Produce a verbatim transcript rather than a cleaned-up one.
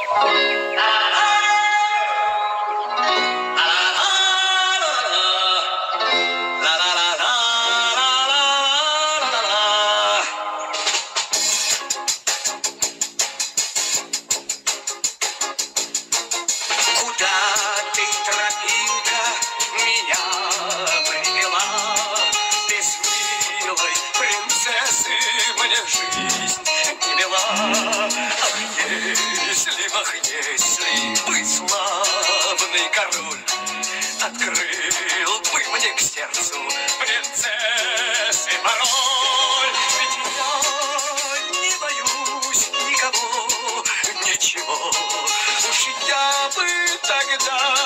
Жизнь не мила, ах, если бы, ах, если бы славный король открыл бы мне к сердцу принцессы пароль. Ведь я не боюсь никого, ничего, уж я бы тогда